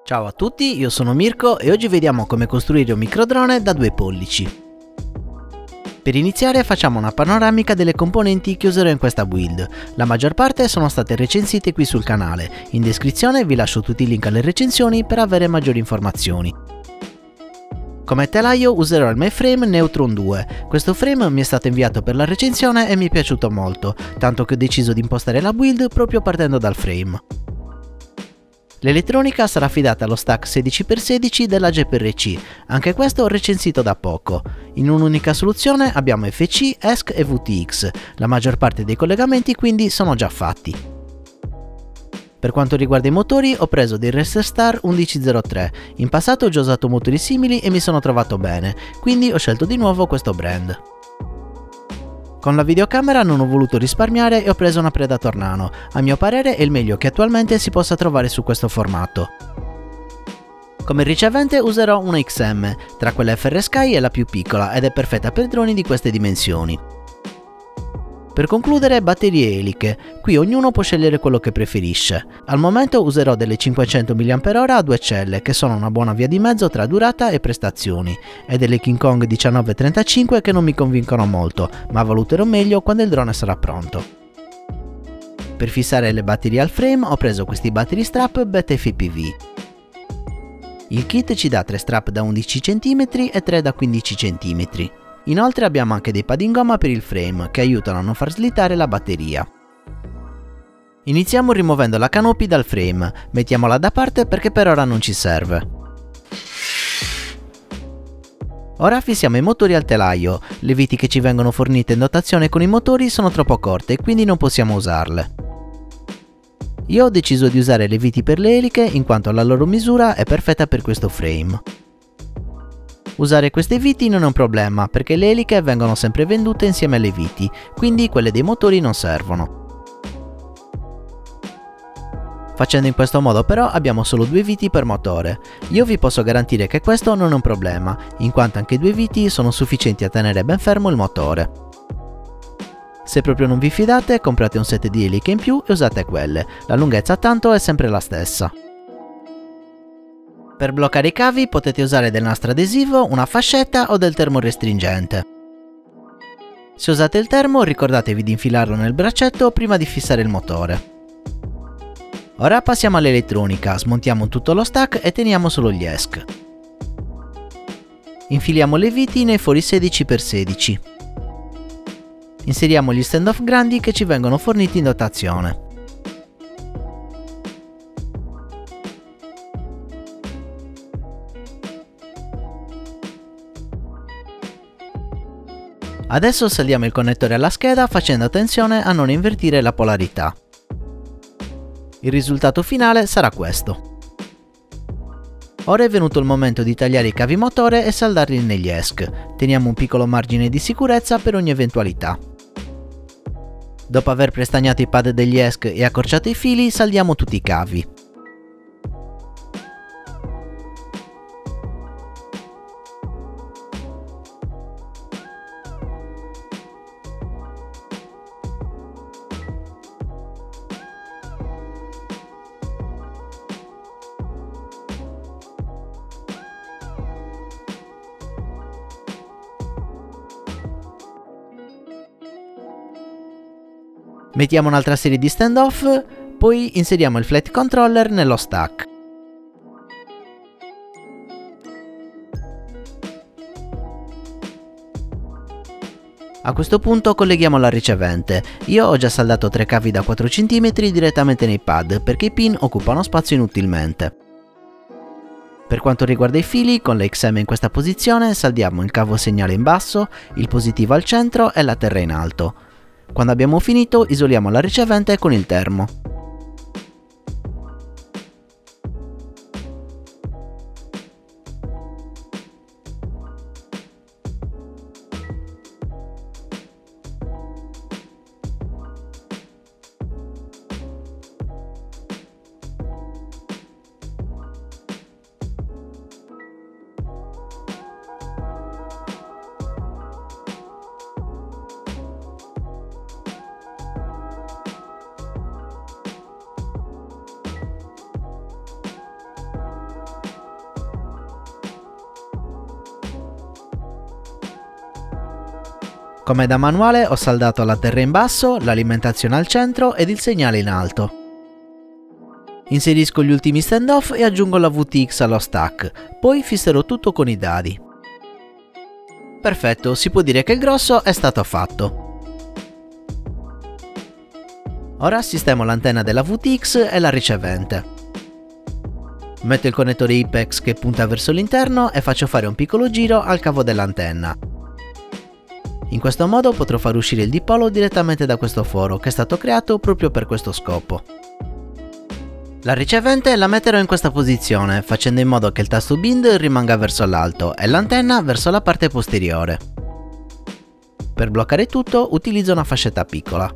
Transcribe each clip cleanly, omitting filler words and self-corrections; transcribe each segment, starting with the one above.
Ciao a tutti, io sono Mirko e oggi vediamo come costruire un microdrone da 2 pollici. Per iniziare facciamo una panoramica delle componenti che userò in questa build. La maggior parte sono state recensite qui sul canale. In descrizione vi lascio tutti i link alle recensioni per avere maggiori informazioni. Come telaio userò il MyFrame Neutron 2. Questo frame mi è stato inviato per la recensione e mi è piaciuto molto, tanto che ho deciso di impostare la build proprio partendo dal frame. L'elettronica sarà affidata allo stack 16x16 della GPRC, anche questo recensito da poco. In un'unica soluzione abbiamo FC, ESC e VTX, la maggior parte dei collegamenti quindi sono già fatti. Per quanto riguarda i motori ho preso dei Racer Star 1103, in passato ho già usato motori simili e mi sono trovato bene, quindi ho scelto di nuovo questo brand. Con la videocamera non ho voluto risparmiare e ho preso una Predator Nano, a mio parere è il meglio che attualmente si possa trovare su questo formato. Come ricevente userò una XM, tra quelle FrSky è la più piccola ed è perfetta per droni di queste dimensioni. Per concludere, batterie eliche, qui ognuno può scegliere quello che preferisce. Al momento userò delle 500 mAh a 2 celle, che sono una buona via di mezzo tra durata e prestazioni, e delle King Kong 1935 che non mi convincono molto, ma valuterò meglio quando il drone sarà pronto. Per fissare le batterie al frame ho preso questi battery strap BetFPV. Il kit ci dà 3 strap da 11 cm e 3 da 15 cm. Inoltre abbiamo anche dei pad in gomma per il frame che aiutano a non far slittare la batteria. Iniziamo rimuovendo la canopy dal frame, mettiamola da parte perché per ora non ci serve. Ora fissiamo i motori al telaio, le viti che ci vengono fornite in dotazione con i motori sono troppo corte quindi non possiamo usarle. Io ho deciso di usare le viti per le eliche in quanto la loro misura è perfetta per questo frame. Usare queste viti non è un problema perché le eliche vengono sempre vendute insieme alle viti, quindi quelle dei motori non servono. Facendo in questo modo però abbiamo solo 2 viti per motore. Io vi posso garantire che questo non è un problema, in quanto anche 2 viti sono sufficienti a tenere ben fermo il motore. Se proprio non vi fidate, comprate un set di eliche in più e usate quelle, la lunghezza tanto è sempre la stessa. Per bloccare i cavi potete usare del nastro adesivo, una fascetta o del termorestringente. Se usate il termo ricordatevi di infilarlo nel braccetto prima di fissare il motore. Ora passiamo all'elettronica, smontiamo tutto lo stack e teniamo solo gli ESC. Infiliamo le viti nei fori 16x16. Inseriamo gli stand-off grandi che ci vengono forniti in dotazione. Adesso saldiamo il connettore alla scheda facendo attenzione a non invertire la polarità. Il risultato finale sarà questo. Ora è venuto il momento di tagliare i cavi motore e saldarli negli ESC. Teniamo un piccolo margine di sicurezza per ogni eventualità. Dopo aver prestagnato i pad degli ESC e accorciato i fili, saldiamo tutti i cavi. Mettiamo un'altra serie di stand-off, poi inseriamo il flight controller nello stack. A questo punto colleghiamo la ricevente. Io ho già saldato 3 cavi da 4 cm direttamente nei pad perché i pin occupano spazio inutilmente. Per quanto riguarda i fili, con la XM in questa posizione saldiamo il cavo segnale in basso, il positivo al centro e la terra in alto. Quando abbiamo finito isoliamo la ricevente con il termo. Come da manuale ho saldato la terra in basso, l'alimentazione al centro ed il segnale in alto. Inserisco gli ultimi standoff e aggiungo la VTX allo stack, poi fisserò tutto con i dadi. Perfetto, si può dire che il grosso è stato fatto. Ora sistemo l'antenna della VTX e la ricevente. Metto il connettore IPEX che punta verso l'interno e faccio fare un piccolo giro al cavo dell'antenna. In questo modo potrò far uscire il dipolo direttamente da questo foro che è stato creato proprio per questo scopo. La ricevente la metterò in questa posizione, facendo in modo che il tasto bind rimanga verso l'alto e l'antenna verso la parte posteriore. Per bloccare tutto utilizzo una fascetta piccola.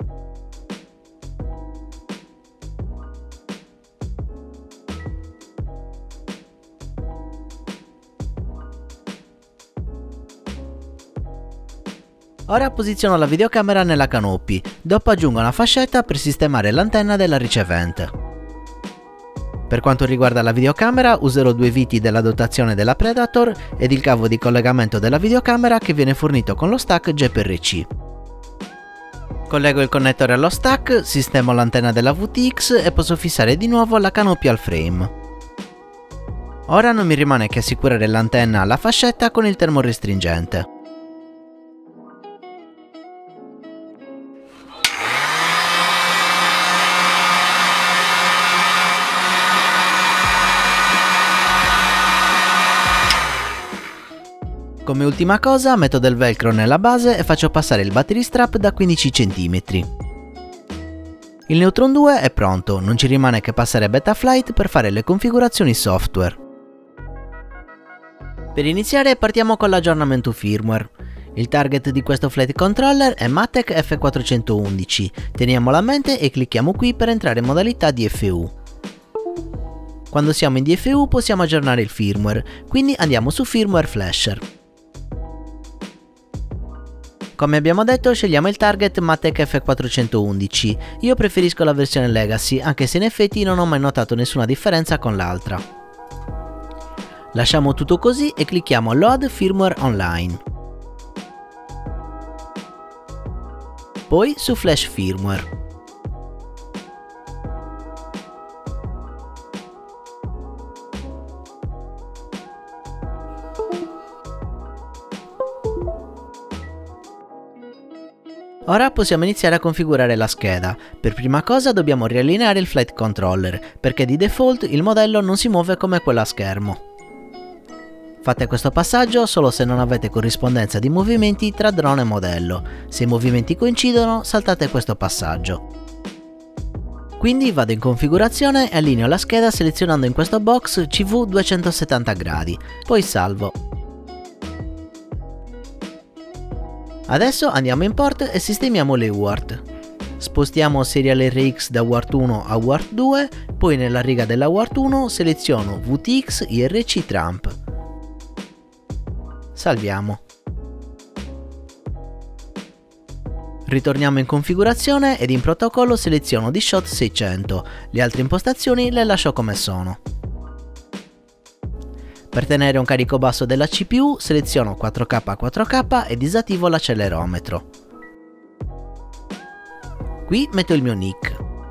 Ora posiziono la videocamera nella canopy, dopo aggiungo una fascetta per sistemare l'antenna della ricevente. Per quanto riguarda la videocamera userò due viti della dotazione della Predator ed il cavo di collegamento della videocamera che viene fornito con lo stack GPRC. Collego il connettore allo stack, sistemo l'antenna della VTX e posso fissare di nuovo la canopy al frame. Ora non mi rimane che assicurare l'antenna alla fascetta con il termorestringente. Come ultima cosa metto del velcro nella base e faccio passare il battery strap da 15 cm. Il Neutron 2 è pronto, non ci rimane che passare Betaflight per fare le configurazioni software. Per iniziare partiamo con l'aggiornamento firmware. Il target di questo flight controller è Matek F411, teniamolo a mente e clicchiamo qui per entrare in modalità DFU. Quando siamo in DFU possiamo aggiornare il firmware, quindi andiamo su Firmware Flasher. Come abbiamo detto scegliamo il target Matek F411, io preferisco la versione Legacy anche se in effetti non ho mai notato nessuna differenza con l'altra. Lasciamo tutto così e clicchiamo Load Firmware Online. Poi su Flash Firmware. Ora possiamo iniziare a configurare la scheda. Per prima cosa dobbiamo riallineare il flight controller, perché di default il modello non si muove come quello a schermo. Fate questo passaggio solo se non avete corrispondenza di movimenti tra drone e modello. Se i movimenti coincidono, saltate questo passaggio. Quindi vado in configurazione e allineo la scheda selezionando in questo box CV 270 gradi, poi salvo. Adesso andiamo in port e sistemiamo le UART. Spostiamo Serial RX da UART 1 a UART 2, poi nella riga della UART 1 seleziono VTX IRC Tramp. Salviamo. Ritorniamo in configurazione ed in protocollo seleziono D-Shot 600, le altre impostazioni le lascio come sono. Per tenere un carico basso della CPU seleziono 4K 4K e disattivo l'accelerometro. Qui metto il mio NIC.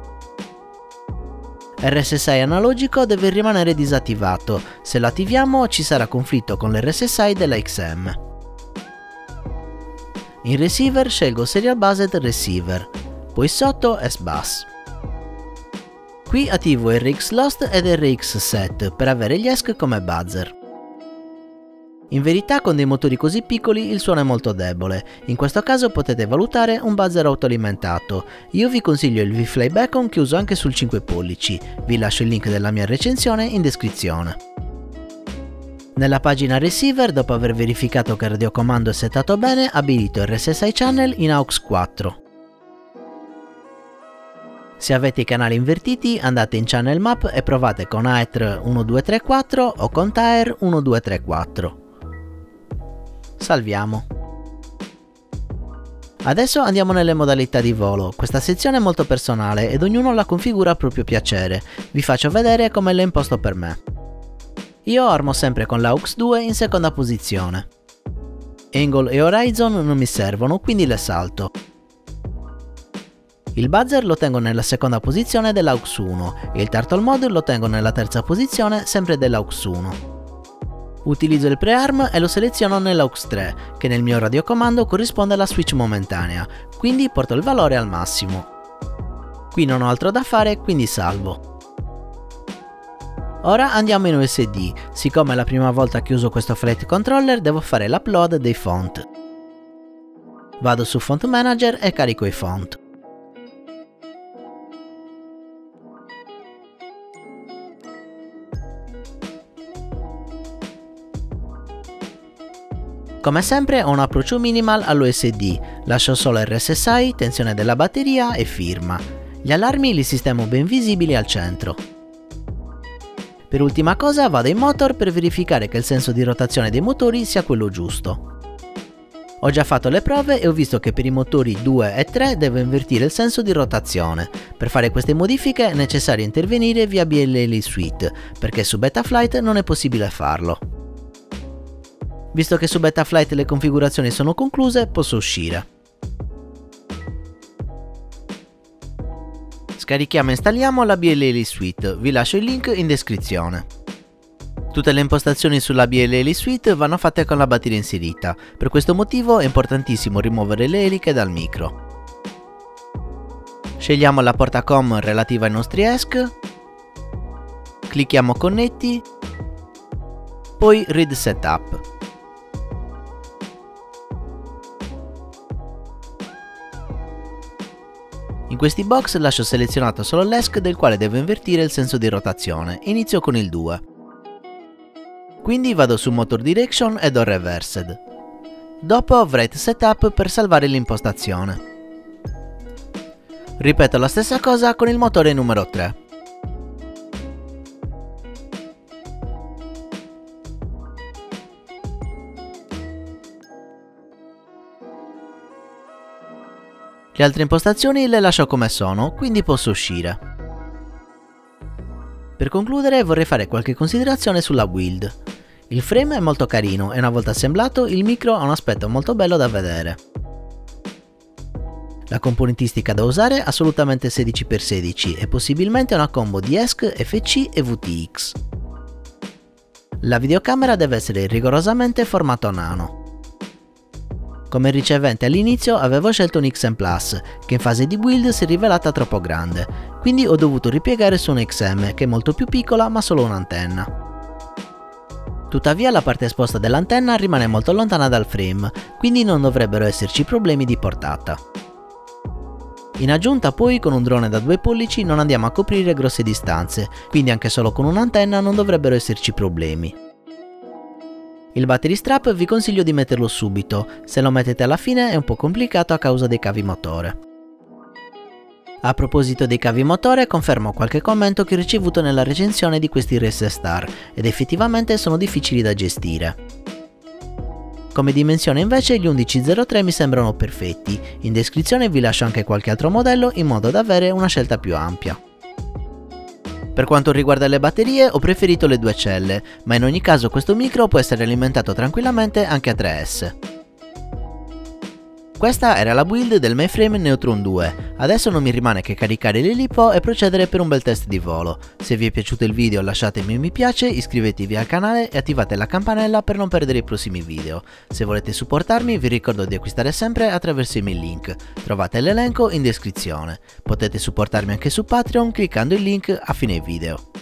RSSI analogico deve rimanere disattivato, se lo attiviamo ci sarà conflitto con l'RSSI della XM. In receiver scelgo Serial Based Receiver, poi sotto S-Bus. Qui attivo RX Lost ed RX Set per avere gli ESC come buzzer. In verità con dei motori così piccoli il suono è molto debole, in questo caso potete valutare un buzzer autoalimentato, io vi consiglio il V-Fly Beacon che uso anche sul 5 pollici, vi lascio il link della mia recensione in descrizione. Nella pagina receiver, dopo aver verificato che il radiocomando è settato bene, abilito il RSSI channel in AUX 4. Se avete i canali invertiti andate in Channel Map e provate con Aether 1234 o con Taer 1234. Salviamo. Adesso andiamo nelle modalità di volo, questa sezione è molto personale ed ognuno la configura a proprio piacere, vi faccio vedere come l'ho imposto per me. Io armo sempre con l'AUX 2 in seconda posizione. Angle e Horizon non mi servono, quindi le salto. Il buzzer lo tengo nella seconda posizione dell'aux 1 e il Turtle Mode lo tengo nella terza posizione sempre dell'aux 1. Utilizzo il prearm e lo seleziono nell'aux 3, che nel mio radiocomando corrisponde alla switch momentanea, quindi porto il valore al massimo. Qui non ho altro da fare, quindi salvo. Ora andiamo in USD, siccome è la prima volta che uso questo Flight Controller devo fare l'upload dei font. Vado su Font Manager e carico i font. Come sempre ho un approccio minimal all'USD, lascio solo RSSI, tensione della batteria e firma. Gli allarmi li sistemo ben visibili al centro. Per ultima cosa vado in motor per verificare che il senso di rotazione dei motori sia quello giusto. Ho già fatto le prove e ho visto che per i motori 2 e 3 devo invertire il senso di rotazione. Per fare queste modifiche è necessario intervenire via BLL Suite, perché su Betaflight non è possibile farlo. Visto che su Betaflight le configurazioni sono concluse, posso uscire. Scarichiamo e installiamo la BLL Suite, vi lascio il link in descrizione. Tutte le impostazioni sulla BLL Suite vanno fatte con la batteria inserita, per questo motivo è importantissimo rimuovere le eliche dal micro. Scegliamo la porta COM relativa ai nostri ESC, clicchiamo Connetti, poi Read Setup. In questi box lascio selezionato solo l'ESC del quale devo invertire il senso di rotazione, inizio con il 2. Quindi vado su Motor Direction e do Reversed. Dopo Write Setup per salvare l'impostazione. Ripeto la stessa cosa con il motore numero 3. Le altre impostazioni le lascio come sono, quindi posso uscire. Per concludere vorrei fare qualche considerazione sulla build. Il frame è molto carino e una volta assemblato il micro ha un aspetto molto bello da vedere. La componentistica da usare è assolutamente 16x16 e possibilmente una combo di ESC, FC e VTX. La videocamera deve essere rigorosamente formato nano. Come ricevente all'inizio avevo scelto un XM Plus, che in fase di build si è rivelata troppo grande, quindi ho dovuto ripiegare su un XM che è molto più piccola ma solo un'antenna. Tuttavia la parte esposta dell'antenna rimane molto lontana dal frame, quindi non dovrebbero esserci problemi di portata. In aggiunta poi con un drone da 2 pollici non andiamo a coprire grosse distanze, quindi anche solo con un'antenna non dovrebbero esserci problemi. Il battery strap vi consiglio di metterlo subito, se lo mettete alla fine è un po' complicato a causa dei cavi motore. A proposito dei cavi motore confermo qualche commento che ho ricevuto nella recensione di questi Race Star ed effettivamente sono difficili da gestire. Come dimensione invece gli 1103 mi sembrano perfetti, in descrizione vi lascio anche qualche altro modello in modo da avere una scelta più ampia. Per quanto riguarda le batterie ho preferito le 2 celle, ma in ogni caso questo micro può essere alimentato tranquillamente anche a 3S. Questa era la build del Mayframe Neutron 2, adesso non mi rimane che caricare l'elipo e procedere per un bel test di volo. Se vi è piaciuto il video lasciatemi un mi piace, iscrivetevi al canale e attivate la campanella per non perdere i prossimi video. Se volete supportarmi vi ricordo di acquistare sempre attraverso i miei link, trovate l'elenco in descrizione. Potete supportarmi anche su Patreon cliccando il link a fine video.